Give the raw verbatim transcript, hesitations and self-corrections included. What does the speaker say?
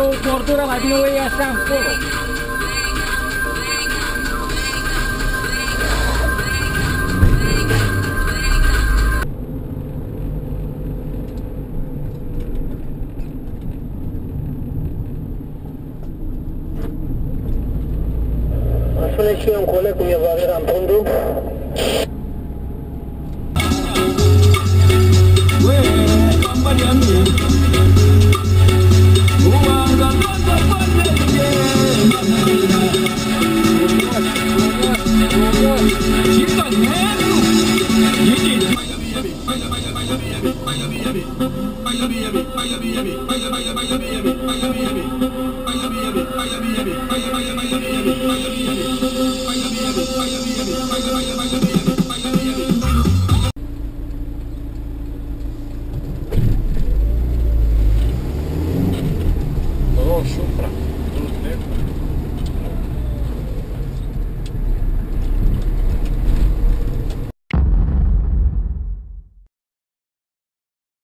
tortura la vino ei așa încolo. Spune și eu un coleg cum e Valera în Pundu. Bye.